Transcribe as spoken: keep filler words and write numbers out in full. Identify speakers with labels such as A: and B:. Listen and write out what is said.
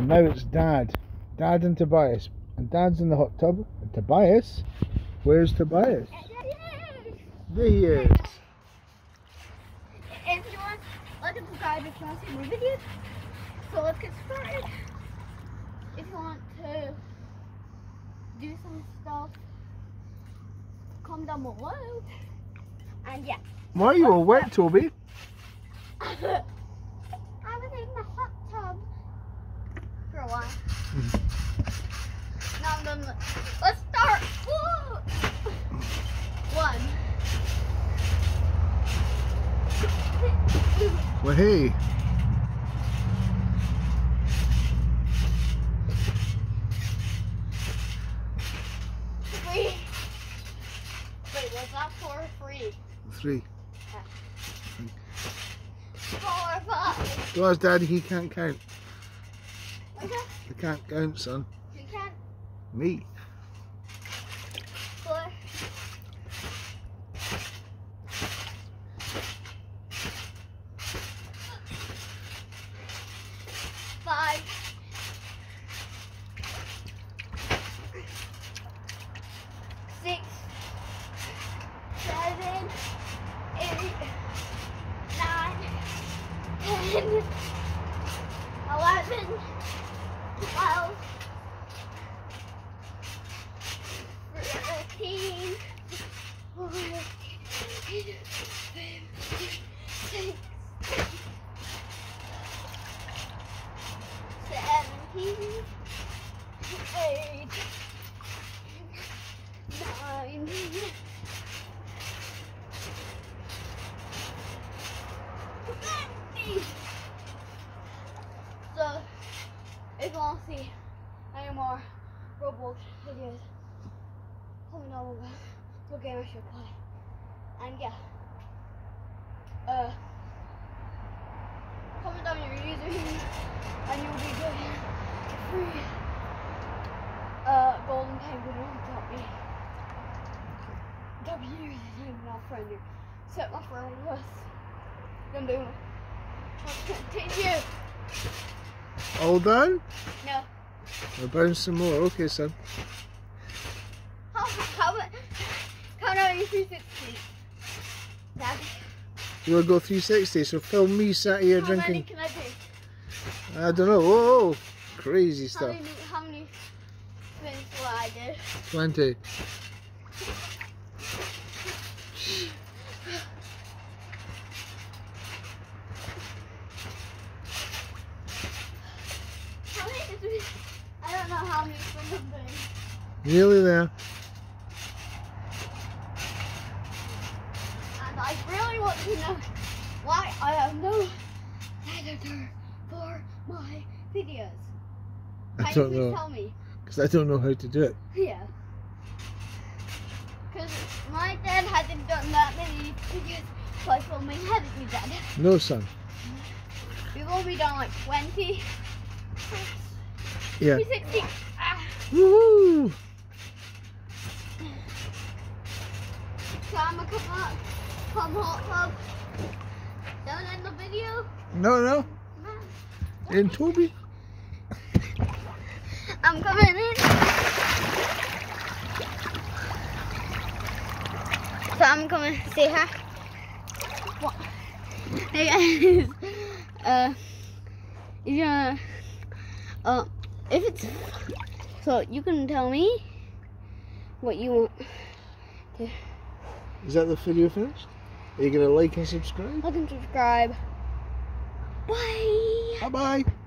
A: And now it's Dad. Dad and Tobias. And Dad's in the hot tub. And Tobias? Where's Tobias? There he is.
B: If you want, like and subscribe if you want to see more videos. So let's get started. If you want to do some stuff, comment down below. And yeah.
A: Why are you all wet, Toby?
B: I was in the hot tub for a while. Now I'm done. Let's start. Woo! One.
A: Well, hey.
B: Three. Wait, was that four or three?
A: Three.
B: Okay. Four or five.
A: Go ask Daddy, he can't count.
B: Okay.
A: He can't count, son.
B: You can't.
A: Me.
B: Four. Five. Six. Seven. Eight. Nine. Ten. Eleven. Twelve. Thirteen. Fourteen. Fifteen. Sixteen. Seventeen, eight, nine, twenty. So, if you want to see any more Roblox videos, comment down below what game I should play. And yeah, uh, comment down your username. And you'll be good. Free uh, golden penguin won't drop me. W is not friendly. Set my friend with us. Then do continue.
A: All done?
B: No.
A: We'll bounce some more. Okay, son.
B: How how how are you three sixty? Daddy.
A: You want to go three sixty, so film me sat here
B: How
A: drinking.
B: many can I do?
A: I don't know. Whoa, crazy
B: How
A: stuff.
B: many, how many spins will I do?
A: twenty.
B: How many spins? I don't know how many spins I'm doing.
A: Nearly there.
B: And I really want to know why I have no editor for my videos.
A: I
B: Can
A: don't
B: you please
A: know.
B: tell me?
A: Because I don't know how to do it.
B: Yeah. Because my dad hasn't done that many videos by filming, haven't you, Dad?
A: No, son.
B: We've only done like twenty.
A: Yeah.
B: sixty. Ah.
A: Woohoo!
B: So I'm gonna come up from hot tub. Don't end the video.
A: No, no. And Toby.
B: I'm coming in. So I'm coming to say hi. What? Hey guys. Uh, if you wanna, uh, if it's, so you can tell me what you want to.
A: Is that the video finished? Are you going to like and subscribe?
B: Like and subscribe. Bye.
A: Bye-bye.